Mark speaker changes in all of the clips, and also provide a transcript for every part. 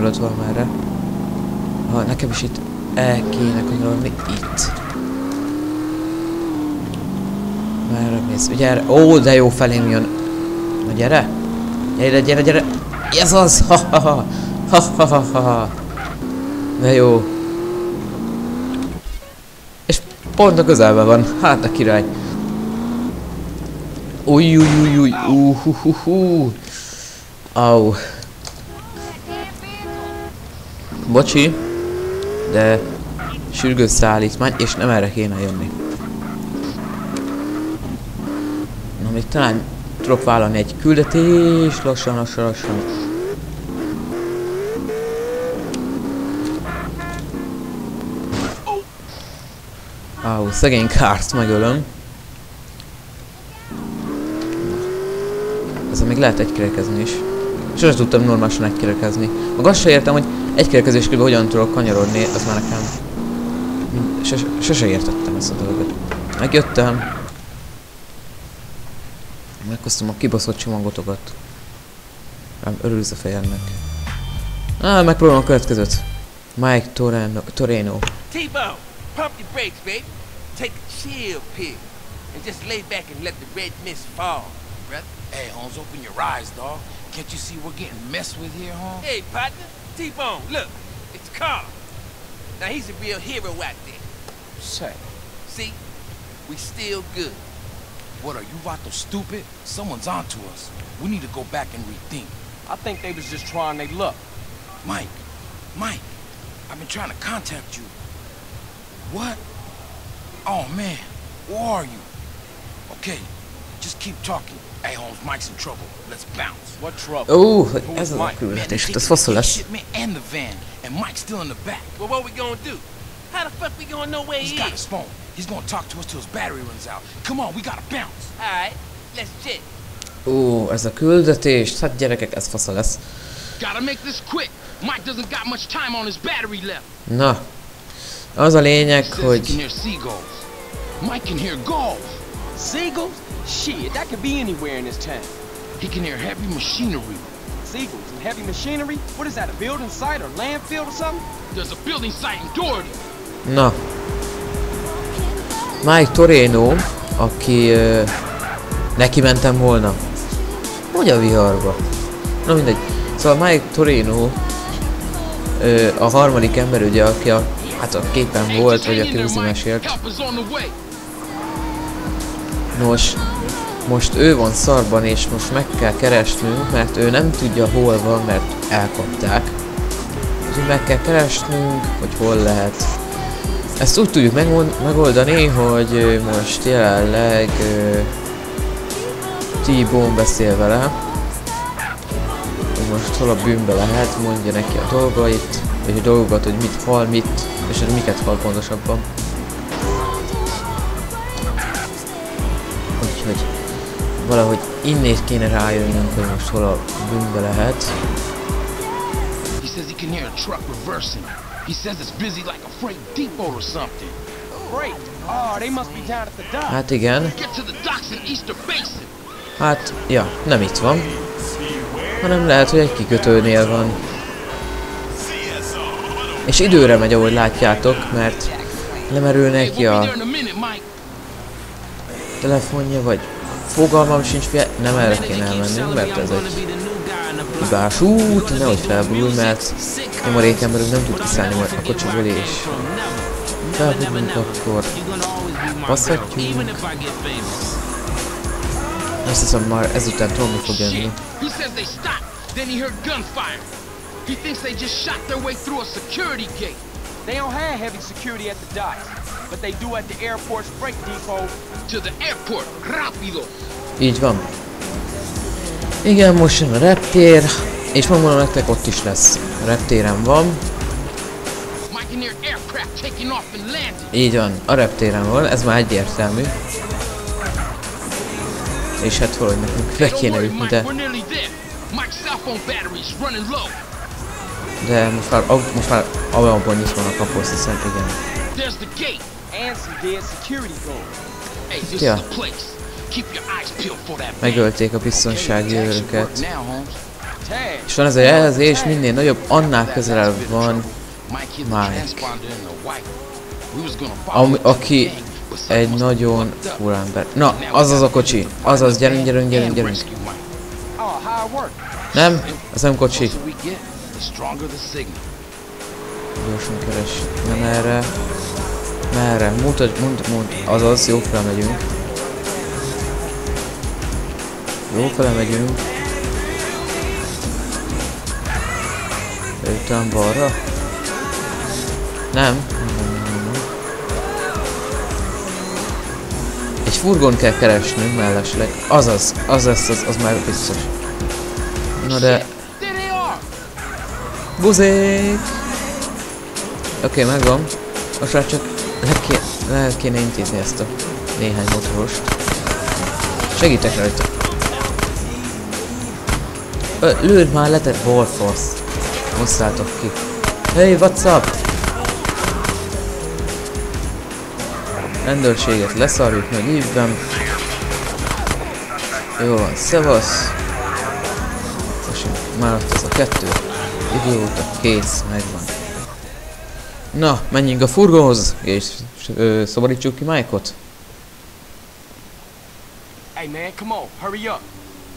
Speaker 1: fölött valamerre. Ha nekem is itt el kéne kanyarodni. Itt. Merre mész? Gyere! Ó, de jó felém jön. Na gyere! Gyere, gyere, gyere! Ez az! Ha ha ha! Ha ha ha ha ha! De jó. És pont a közelben van. Hát a király. Új. Au. Bocsi. De sürgős szállítmány, és nem erre kéne jönni. Na, még talán tudok vállalni egy küldetés. Lassan. Au, szegény Kárt megölöm. Ezzel még lehet egykerekezni is. Sose tudtam normálisan egykerekezni. Meg azt se értem, hogy egykerekezésképpen hogyan tudok kanyarodni, az már nekem... Sose értettem ezt a dolgot. Megjöttem. Meghoztam a kibaszott csomagotokat. Rám örülsz a fejednek. Megpróbálom a következőt. Mike Toreno.
Speaker 2: T-Bone, pump your brakes, babe. Take a chill pill. And just lay back and let the red mist fall, brother.
Speaker 3: Hey, Holmes, open your eyes, dog. Can't you see we're getting messed with here, Holmes?
Speaker 2: Hey, partner. T-Bone, look. It's Carl. Now, he's a real hero out there.
Speaker 3: Say,
Speaker 2: See? We still good.
Speaker 3: what are you, Vato, stupid? Someone's onto us. We need to go back and rethink.
Speaker 4: I think they was just trying their luck.
Speaker 3: Mike, I've been trying to contact you. What? Oh, man, where are you? Okay, just keep talking. Hey, Holmes, Mike's in trouble. Let's bounce.
Speaker 4: What trouble?
Speaker 1: Ó,
Speaker 4: Who
Speaker 1: ez
Speaker 4: is
Speaker 1: az a
Speaker 4: Mike?
Speaker 1: küldetés, ez faszol lesz.
Speaker 3: Shipment and the van, and Mike's still in the back.
Speaker 2: Well, what we gonna do? How the fuck we gonna know where
Speaker 3: He's
Speaker 2: he
Speaker 3: got
Speaker 2: is?
Speaker 3: his phone. He's gonna talk to us till his battery runs out. Come on, we gotta bounce.
Speaker 2: Alright, let's check.
Speaker 1: Ó, ez a küldetés. Hát gyerekek, ez fasza lesz.
Speaker 3: Gotta make this quick. Mike doesn't got much time on his battery left.
Speaker 1: Na. Az a lényeg,
Speaker 3: He can
Speaker 1: hogy...
Speaker 3: hear seagulls. Mike can hear gulls.
Speaker 4: Seagulls? Shit, that could be anywhere in this town.
Speaker 3: He can hear heavy machinery.
Speaker 4: Seagulls and heavy machinery? What is that, a building site or landfill or something?
Speaker 3: There's a building site in Doherty.
Speaker 1: Na. Mike Toreno, aki... neki mentem volna. Hogy a viharba? Na mindegy. Szóval Mike Toreno... a harmadik ember ugye, aki hát a képen volt, vagy aki Uzi mesélt. Nos, most ő van szarban, és most meg kell keresnünk, mert ő nem tudja hol van, mert elkapták. Úgyhogy meg kell keresnünk, hogy hol lehet. Ezt úgy tudjuk megoldani, hogy most jelenleg T-Bone beszél vele. Hogy most hol a bűnbe lehet, mondja neki a dolgait, vagy a dolgokat, hogy mit hal, mit, és hogy miket hal pontosabban. Úgyhogy valahogy innét kéne rájönnünk, hogy most hol a bűnbe lehet.
Speaker 3: He says he can hear a truck reversing. He says it's busy like a freight depot or something.
Speaker 4: Great. Oh, they must be down at the dock.
Speaker 1: Hát igen.
Speaker 3: Get to the docks in Easter Basin.
Speaker 1: Hát, ja, nem itt van. Hanem lehet, hogy egy kikötőnél van. És időre megy, ahogy látjátok, mert lemerül neki a telefonja, vagy fogalmam sincs, nem erre kéne elmennünk, mert ez egy hibás út, nehogy felbújj, mert nyomorék emberünk nem tud kiszállni majd a kocsiból, és felbújjunk, akkor passzhatjunk. Azt hiszem már ezután Tommy fog jönni.
Speaker 3: He thinks they just shot their way through a security gate.
Speaker 4: They don't have heavy security at the docks, but they do at the airport's freight depot.
Speaker 3: To the airport, rapido.
Speaker 1: Így van. Igen, most jön a reptér, és megmondom nektek, ott is lesz. A reptéren van. Így van, a reptéren van, ez már egyértelmű. És hát valahogy nekünk le kéne jutni, de most már abban is van a kapu, azt hiszem, igen. Ja. Megölték a biztonsági őröket. És van ez a jelzés, minél nagyobb, annál közelebb van Mike. Aki egy nagyon fura ember. Na, az az a kocsi. Azaz, gyerünk, gyerünk, gyerünk, gyerünk. Nem, ez nem kocsi. Gyorsan keres. Nem erre. Merre? Mutatj, mondd. Azaz, jó fel megyünk. Jó fele megyünk. Utána balra? Nem. Egy furgon kell keresnünk mellesleg. Az már biztos. Na de... Buzék! Oké, megvan. Most már csak le kéne intézni ezt a néhány motorost. Segítek rajta. Lőd már le, te balfasz. Hosszátok ki. Hey, what's up? Rendőrséget leszarjuk meg évben. Jó van, szevasz. Most már ott az a kettő. Idióta, kész, megvan. Na, menjünk a furgonhoz, és szabadítsuk ki Mike-ot.
Speaker 4: Hey man, come on, hurry up.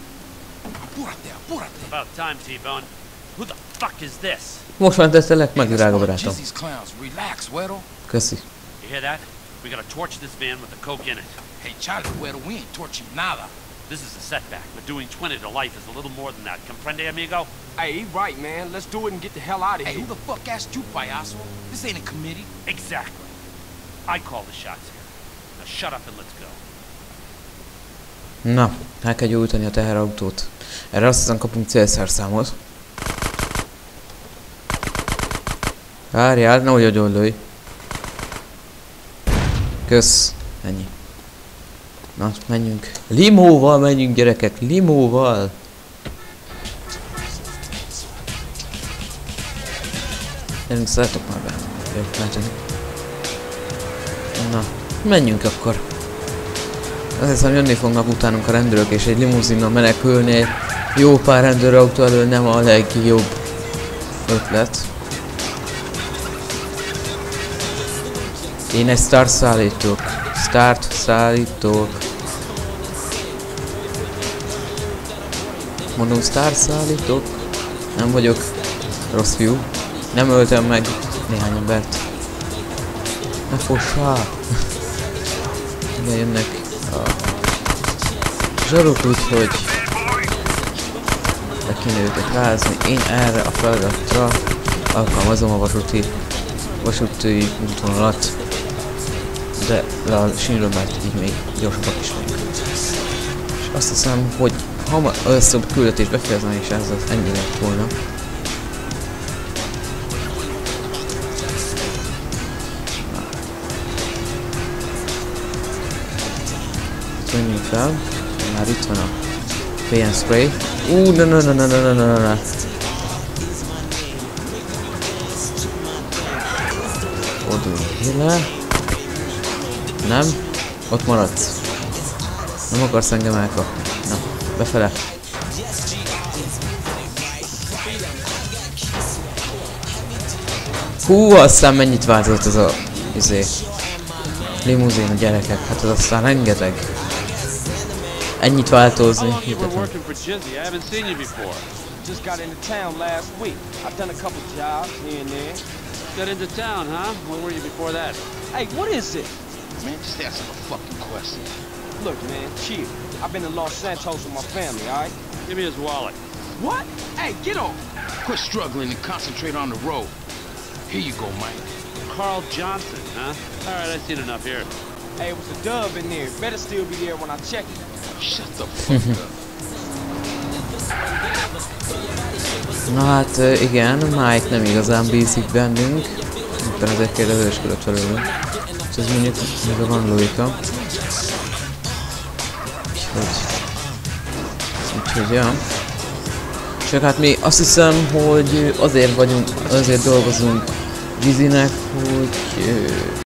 Speaker 5: About time, T-Bone. Who the fuck is this?
Speaker 1: Most már tettelek meg, drága barátom. Köszi.
Speaker 5: You hear that? We gotta torch this van with the coke in it.
Speaker 3: Hey, Charlie, Güero, we ain't torching nada.
Speaker 5: This is a setback, but doing 20 to life is a little more than that. Comprende, amigo?
Speaker 4: Hey, he right, man. Let's do it and get the hell out of
Speaker 3: Hey,
Speaker 4: here.
Speaker 3: who the fuck asked you, payaso? This ain't a committee.
Speaker 5: Exactly. I call the shots here. Now shut up and let's go.
Speaker 1: Na, el kell gyújtani a teherautót. Erre azt hiszem kapunk célszerszámot. Várjál, nehogy agyonlőj. Kösz. Ennyi. Na, menjünk. Limóval menjünk, gyerekek, limóval. Gyerünk, szálltok már be. Jó, mehetünk. Na, menjünk akkor. Azt hiszem, jönni fognak utánunk a rendőrök, és egy limuzinnal menekülni jó pár rendőrautó elől nem a legjobb ötlet. Én egy start szállítok. Start szállítok. Mondom, start szállítok. Nem vagyok rossz fiú. Nem öltem meg néhány embert. Ne fossál! Ide jönnek a zsarok, úgyhogy le kéne őket rázni. Én erre a feladatra alkalmazom a vasúti útvonalat, de le a sínről, mert így még gyorsabbak is vagyunk. És azt hiszem, hogy hamar először küldetést befejezem, és ez az ennyi lett volna. Menjünk fel, már itt van a PN spray. Na. Odulj le. Nem, ott maradsz. Nem akarsz engem elkapni. Na, befele. Hú, aztán mennyit változott ez a limuzin, a gyerekek, hát az aztán rengeteg. Ennyit változni.
Speaker 4: Just got into town last week. I've done a couple jobs here and there.
Speaker 5: Got into town, huh? Where were you before that?
Speaker 4: Hey, what is it?
Speaker 3: Man, just answer the fucking question.
Speaker 4: Look, man, chill. I've been to Los Santos with my family, all right?
Speaker 5: Give me his wallet.
Speaker 4: What? Hey, get off!
Speaker 3: Quit struggling and concentrate on the road. Here you go, Mike.
Speaker 5: Carl Johnson, huh? All right, I've seen enough here.
Speaker 4: Hey, it was a dub in there. Better still be there when I check it.
Speaker 3: Shut the fuck up.
Speaker 1: Na hát igen, Mike nem igazán bízik bennünk. Éppen ezért kérdezősködött felőlünk. És ez mondjuk, mivel van logika. Úgyhogy ja. Csak hát mi azt hiszem, hogy azért dolgozunk Gizinek, hogy